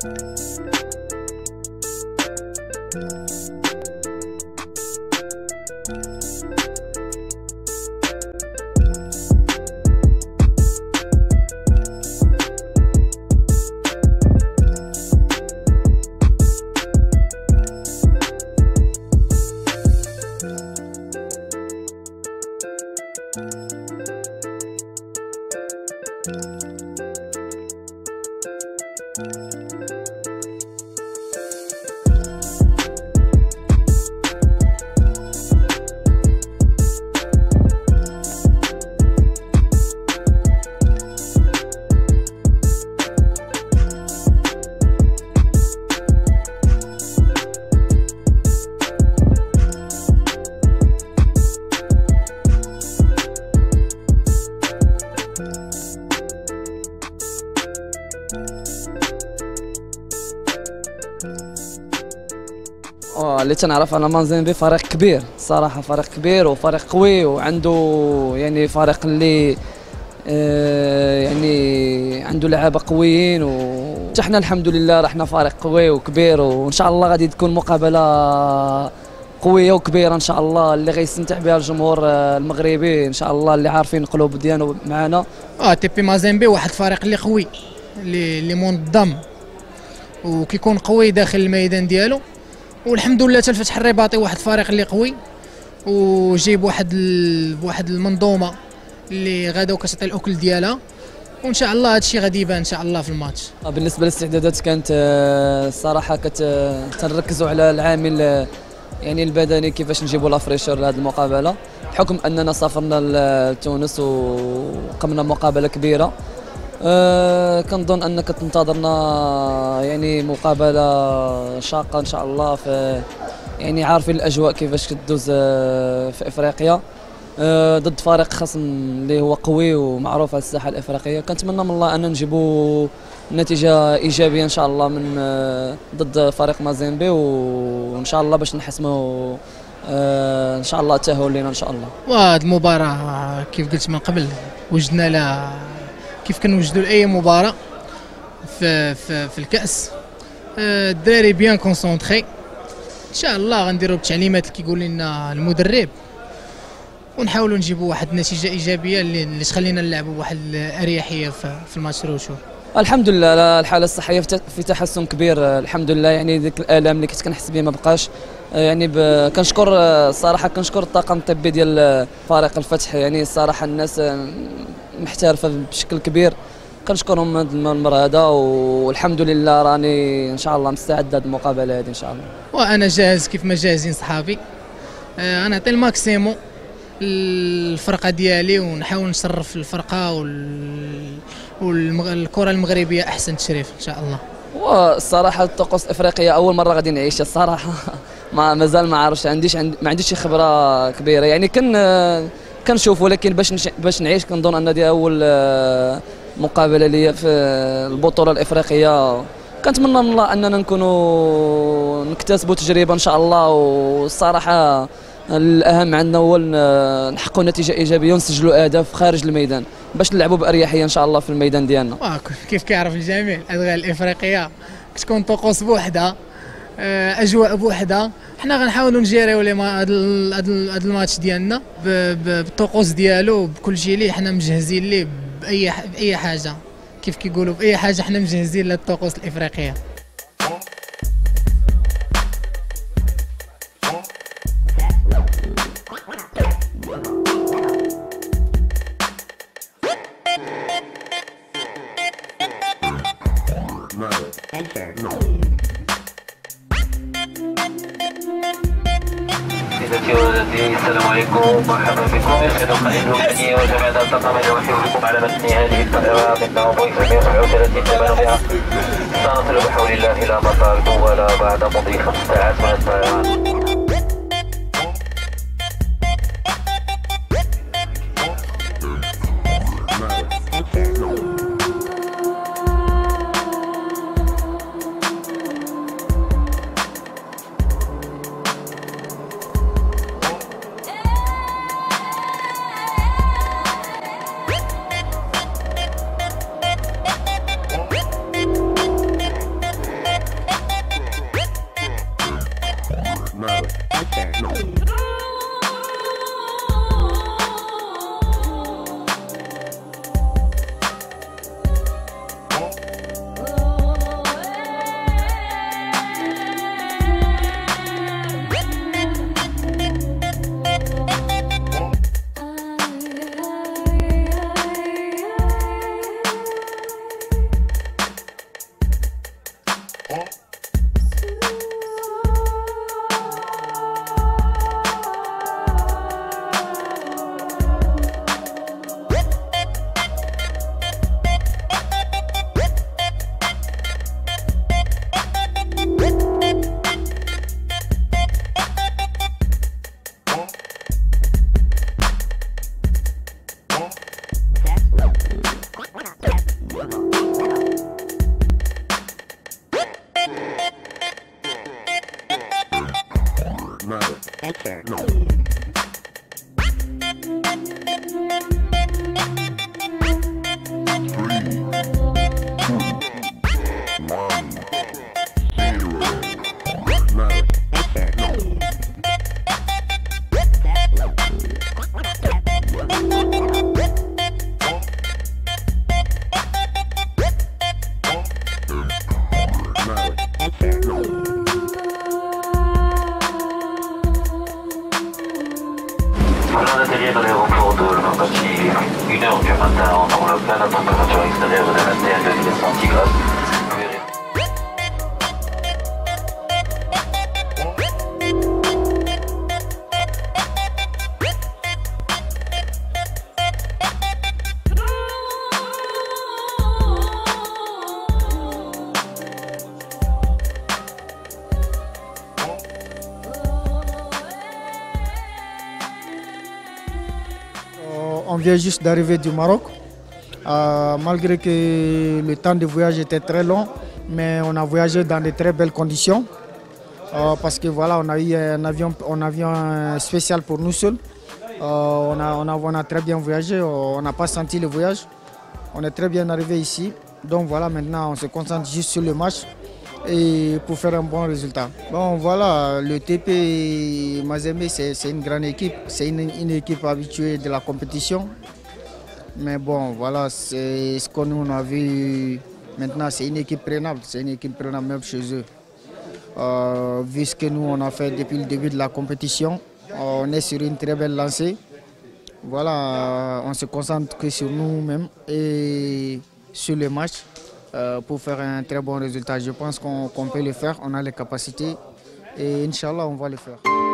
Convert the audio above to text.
اللي تنعرف على مازيمبي فريق كبير صراحه، فريق كبير وفريق قوي وعنده يعني فريق اللي يعني عنده لعابه قويين، وحنا الحمد لله رحنا فريق قوي وكبير، وان شاء الله غادي تكون مقابله قويه وكبيره ان شاء الله اللي غيستمتع بها الجمهور المغربي ان شاء الله اللي عارفين القلوب ديالو معنا. تي بي مازيمبي واحد الفريق اللي قوي اللي منظم وكيكون قوي داخل الميدان ديالو، والحمد لله الفتح الرباطي واحد الفريق اللي قوي وجيب واحد المنظومه اللي غاداو كتعطي الاكل ديالها، وان شاء الله هذا الشيء غادي يبان ان شاء الله في الماتش. بالنسبه للاستعدادات كانت الصراحه تنركزوا على العامل يعني البدني، كيفاش نجيبوا لافريشور لهذه المقابله، بحكم اننا سافرنا لتونس وقمنا مقابله كبيره. كنظن انك تنتظرنا يعني مقابله شاقه ان شاء الله، في يعني عارفين الاجواء كيفاش كدوز في افريقيا ضد فريق خصم اللي هو قوي ومعروف على الساحه الافريقيه. كنتمنى من الله ان نجيبوا نتيجه ايجابيه ان شاء الله من ضد فريق مازيمبي، وان شاء الله باش نحسموا ان شاء الله التاهل لنا ان شاء الله. وهذه المباراه كيف قلت من قبل وجدنا لها كيف كنوجدوا لاي مباراه في الكاس. الدراري بيان كونسونطري ان شاء الله غنديروا بالتعليمات اللي كيقول لنا المدرب، ونحاولوا نجيبوا واحد النتيجه ايجابيه اللي تخلينا نلعبوا واحد الاريحيه في الماتش روشو. الحمد لله الحاله الصحيه في تحسن كبير الحمد لله، يعني ديك الالام اللي كنت كنحس بها ما بقاش، يعني كنشكر الصراحه كنشكر الطاقم الطبي ديال فريق الفتح، يعني الصراحه الناس محترفه بشكل كبير، كنشكرهم هذا المره هذا، والحمد لله راني ان شاء الله مستعد لهذه المقابله هذه ان شاء الله. وانا جاهز كيف ما جاهزين صحابي، انا نعطي الماكسيمو الفرقه ديالي ونحاول نشرف الفرقه والكره المغربيه احسن تشريف ان شاء الله. والصراحه الطقوس الافريقيه اول مره غادي نعيشها الصراحه مازال ما عرفتش، ما عنديش شي خبره كبيره، يعني كنشوف، ولكن باش نعيش كنظن ان دي اول مقابله ليا في البطوله الافريقيه. كنتمنى من الله اننا نكونوا نكتسبوا تجربه ان شاء الله، والصراحه الاهم عندنا هو نحققوا نتيجه ايجابيه ونسجلوا اهداف خارج الميدان باش نلعبوا باريحيه ان شاء الله في الميدان ديالنا. كيف كيعرف الجميع الادغال الافريقيه كتكون طقوس بوحدها، اجواء بوحدها، حنا غنحاولوا نجيريو هذا الماتش ديالنا بالطقوس ديالو بكل شيء اللي حنا مجهزين ليه، باي حاجه كيف كيقولوا باي حاجه حنا مجهزين للطقوس الافريقيه. السلام عليكم، مرحبا بكم. يسعد القائد الوطني وجماعة الطاقم يرحب بكم على متن هذه الطائرة من نوفو 137 ثمانية سنصل بحول الله إلى مطار دولة بعد مضي 5 ساعات من الطيران. Voilà l'atelier dans l'aéroport de Lombaci, 1h du matin, on a plein la température extérieure de 21 degrés centigrades. On vient juste d'arriver du Maroc, malgré que le temps de voyage était très long, mais on a voyagé dans de très belles conditions, parce que voilà, on a eu un avion spécial pour nous seuls. On a très bien voyagé, on n'a pas senti le voyage, on est très bien arrivé ici. Donc voilà, maintenant on se concentre juste sur le match et pour faire un bon résultat. Bon voilà, le TP Mazembe c'est une grande équipe, c'est une équipe habituée de la compétition. Mais bon voilà, c'est ce qu'on a vu maintenant, c'est une équipe prenable, même chez eux. Vu ce que nous on a fait depuis le début de la compétition, on est sur une très belle lancée. Voilà, on se concentre que sur nous-mêmes et sur le match. Pour faire un très bon résultat. Je pense qu'on peut le faire, on a les capacités et Inch'Allah on va le faire.